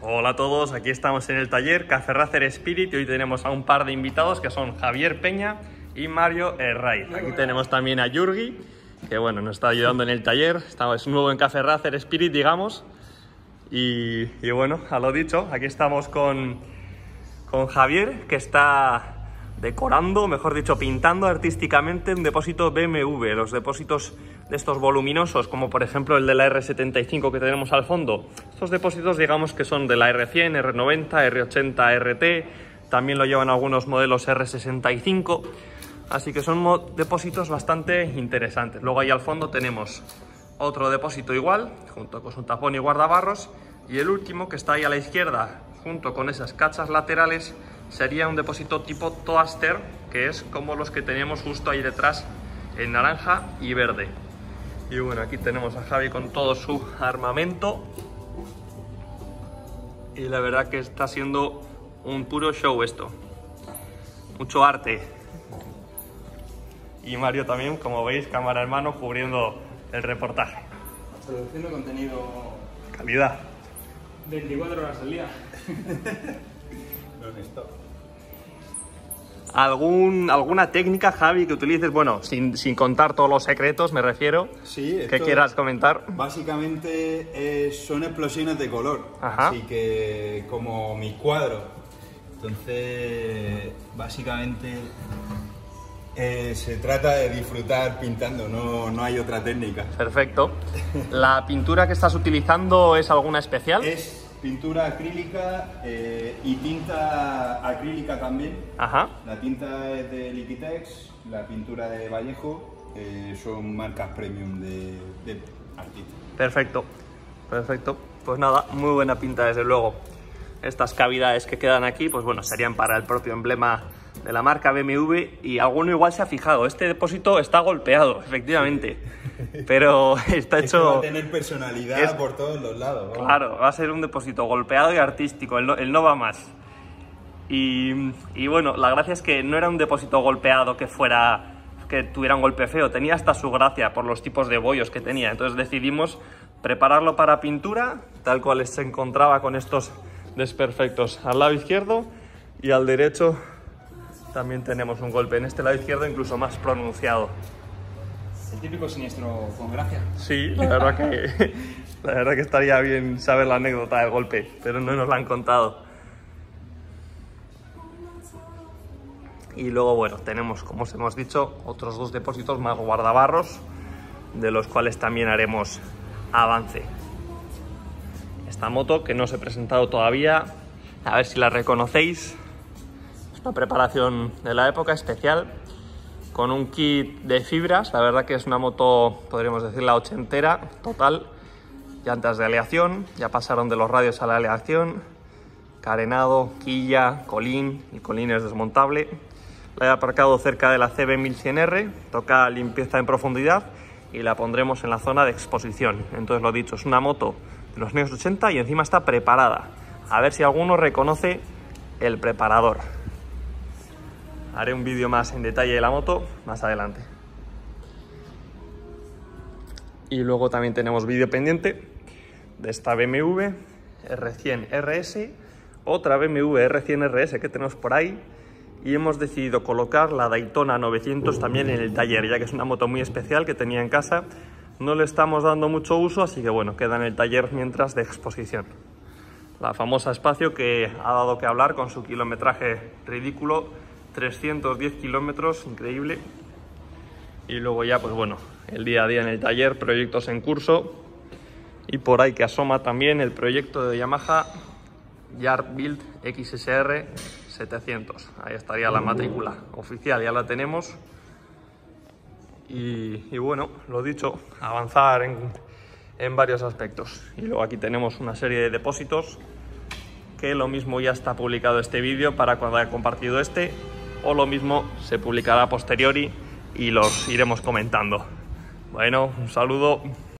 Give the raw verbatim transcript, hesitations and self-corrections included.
Hola a todos, aquí estamos en el taller Cafe Racer Spirit y hoy tenemos a un par de invitados que son Javier Peña y Mario Herraiz. Aquí tenemos también a Jurgi, que bueno, nos está ayudando en el taller, estamos nuevo en Cafe Racer Spirit, digamos. Y, y bueno, a lo dicho, aquí estamos con, con Javier, que está decorando, mejor dicho, pintando artísticamente un depósito B M W. Los depósitos de estos voluminosos, como por ejemplo el de la R setenta y cinco que tenemos al fondo, estos depósitos digamos que son de la R cien, R noventa, R ochenta, R T, también lo llevan algunos modelos R sesenta y cinco, así que son depósitos bastante interesantes. Luego ahí al fondo tenemos otro depósito igual, junto con su tapón y guardabarros, y el último que está ahí a la izquierda, junto con esas cachas laterales, sería un depósito tipo toaster, que es como los que tenemos justo ahí detrás en naranja y verde. Y bueno, aquí tenemos a Javi con todo su armamento y la verdad que está siendo un puro show esto, mucho arte. Y Mario también, como veis, cámara en mano, cubriendo el reportaje. Produciendo contenido... calidad. veinticuatro horas al día. ¿Algún, ¿Alguna técnica, Javi, que utilices? Bueno, sin, sin contar todos los secretos, me refiero. Sí, que quieras comentar. Básicamente eh, son explosiones de color. Ajá. Así que, como mi cuadro. Entonces, básicamente eh, se trata de disfrutar pintando, no, no hay otra técnica. Perfecto. ¿La pintura que estás utilizando es alguna especial? Es pintura acrílica eh, y tinta acrílica también. Ajá. La tinta es de Liquitex, la pintura de Vallejo, eh, son marcas premium de, de artista. Perfecto, perfecto. Pues nada, muy buena pinta desde luego. Estas cavidades que quedan aquí, pues bueno, serían para el propio emblema de la marca B M W, y alguno igual se ha fijado, este depósito está golpeado, efectivamente. Pero está hecho... Es que va a tener personalidad es... por todos los lados. ¿no? Claro, va a ser un depósito golpeado y artístico, el no, el no va más. Y, y bueno, la gracia es que no era un depósito golpeado que fuera, que tuviera un golpe feo, tenía hasta su gracia por los tipos de bollos que tenía. Entonces decidimos prepararlo para pintura, tal cual se encontraba con estos desperfectos al lado izquierdo, y al derecho también tenemos un golpe, en este lado izquierdo incluso más pronunciado. El típico siniestro con gracia. Sí, la verdad que, la verdad que estaría bien saber la anécdota del golpe, pero no nos la han contado. Y luego, bueno, tenemos, como os hemos dicho, otros dos depósitos más guardabarros, de los cuales también haremos avance. Esta moto, que no os he presentado todavía, a ver si la reconocéis, es una preparación de la época especial, con un kit de fibras. La verdad que es una moto, podríamos decir, la ochentera total. Llantas de aleación, ya pasaron de los radios a la aleación, carenado, quilla, colín, el colín es desmontable. La he aparcado cerca de la C B mil cien R, toca limpieza en profundidad y la pondremos en la zona de exposición. Entonces, lo dicho, es una moto de los años ochenta y encima está preparada. A ver si alguno reconoce el preparador. Haré un vídeo más en detalle de la moto más adelante. Y luego también tenemos vídeo pendiente de esta B M W R cien R S, otra B M W R cien R S que tenemos por ahí, y hemos decidido colocar la Daytona novecientos también en el taller, ya que es una moto muy especial que tenía en casa. No le estamos dando mucho uso, así que bueno, queda en el taller mientras de exposición. La famosa Espacio, que ha dado que hablar con su kilometraje ridículo, trescientos diez kilómetros, increíble. Y luego ya, pues bueno, el día a día en el taller, proyectos en curso, y por ahí que asoma también el proyecto de Yamaha Yard Build X S R setecientos. Ahí estaría la matrícula oficial, ya la tenemos. Y, y bueno, lo dicho, avanzar en, en varios aspectos. Y luego aquí tenemos una serie de depósitos, que lo mismo ya está publicado este vídeo para cuando haya compartido este, o lo mismo se publicará a posteriori y los iremos comentando. Bueno, un saludo.